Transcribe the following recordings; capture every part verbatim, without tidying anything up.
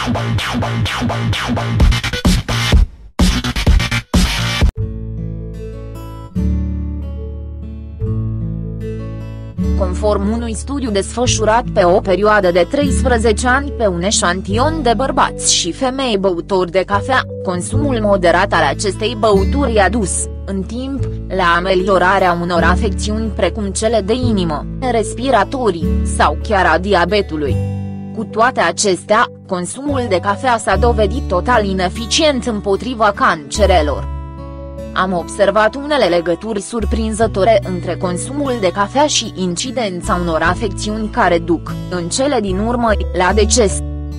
Conform unui studiu desfășurat pe o perioadă de treisprezece ani pe un eșantion de bărbați și femei băutori de cafea, consumul moderat al acestei băuturi a dus, în timp, la ameliorarea unor afecțiuni precum cele de inimă, respiratorii, sau chiar a diabetului. Cu toate acestea, consumul de cafea s-a dovedit total ineficient împotriva cancerelor. Am observat unele legături surprinzătoare între consumul de cafea și incidența unor afecțiuni care duc, în cele din urmă, la deces.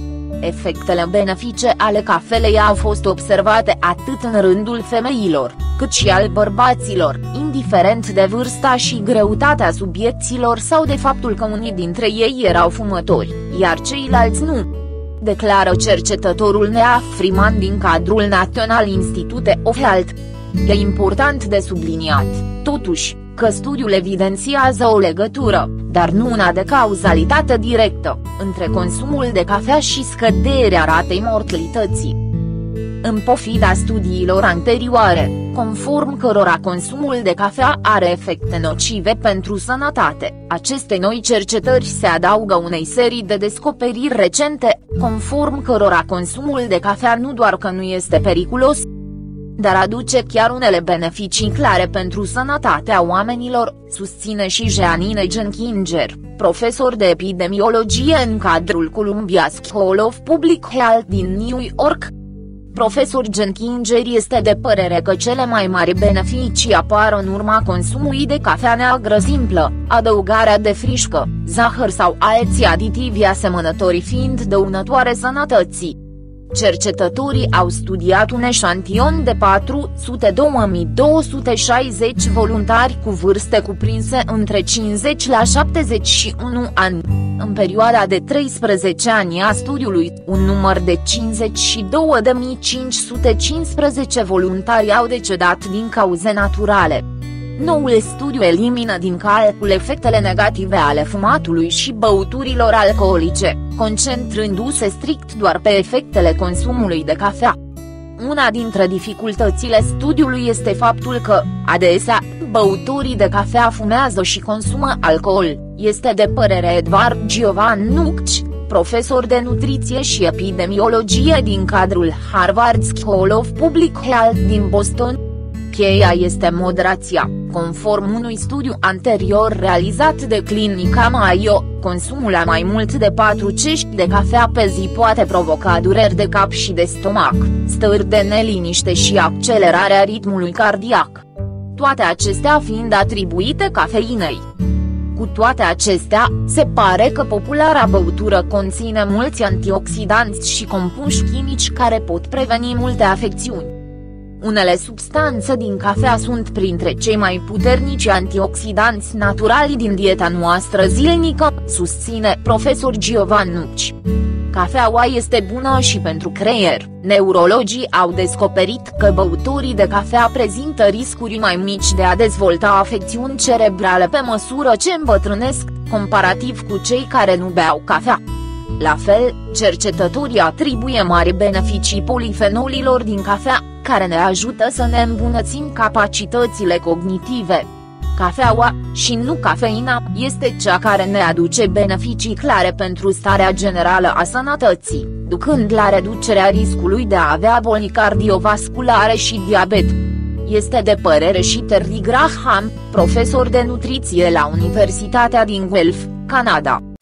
Efectele benefice ale cafelei au fost observate atât în rândul femeilor, cât și al bărbaților, indiferent de vârsta și greutatea subiecților sau de faptul că unii dintre ei erau fumători, iar ceilalți nu. Declară cercetătorul Nea Freeman din cadrul National Institute of Health. E important de subliniat, totuși, că studiul evidențiază o legătură, dar nu una de cauzalitate directă, între consumul de cafea și scăderea ratei mortalității. În pofida studiilor anterioare, conform cărora consumul de cafea are efecte nocive pentru sănătate, aceste noi cercetări se adaugă unei serii de descoperiri recente, conform cărora consumul de cafea nu doar că nu este periculos, dar aduce chiar unele beneficii clare pentru sănătatea oamenilor, susține și Jeanine Jenkinger, profesor de epidemiologie în cadrul Columbia School of Public Health din New York. Profesor Jenkinger este de părere că cele mai mari beneficii apar în urma consumului de cafea neagră simplă, adăugarea de frișcă, zahăr sau alți aditivi asemănători fiind dăunătoare sănătății. Cercetătorii au studiat un eșantion de patru sute doi mii două sute șaizeci voluntari cu vârste cuprinse între cincizeci la șaptezeci și unu ani. În perioada de treisprezece ani a studiului, un număr de cincizeci și două de mii cinci sute cincisprezece voluntari au decedat din cauze naturale. Noul studiu elimină din calcul efectele negative ale fumatului și băuturilor alcoolice, concentrându-se strict doar pe efectele consumului de cafea. Una dintre dificultățile studiului este faptul că, adesea, băutorii de cafea fumează și consumă alcool, este de părere Edward Giovan Nucci, profesor de nutriție și epidemiologie din cadrul Harvard School of Public Health din Boston. Cheia este moderația, conform unui studiu anterior realizat de clinica Mayo, consumul a mai mult de patru cești de cafea pe zi poate provoca dureri de cap și de stomac, stări de neliniște și accelerarea ritmului cardiac. Toate acestea fiind atribuite cafeinei. Cu toate acestea, se pare că populara băutură conține mulți antioxidanți și compuși chimici care pot preveni multe afecțiuni. Unele substanțe din cafea sunt printre cei mai puternici antioxidanți naturali din dieta noastră zilnică, susține profesor Giovan Nucci. Cafeaua este bună și pentru creier. Neurologii au descoperit că băutorii de cafea prezintă riscuri mai mici de a dezvolta afecțiuni cerebrale pe măsură ce îmbătrânesc, comparativ cu cei care nu beau cafea. La fel, cercetătorii atribuie mari beneficii polifenolilor din cafea, care ne ajută să ne îmbunătățim capacitățile cognitive. Cafeaua, și nu cafeina, este cea care ne aduce beneficii clare pentru starea generală a sănătății, ducând la reducerea riscului de a avea boli cardiovasculare și diabet. Este de părere și Terry Graham, profesor de nutriție la Universitatea din Guelph, Canada.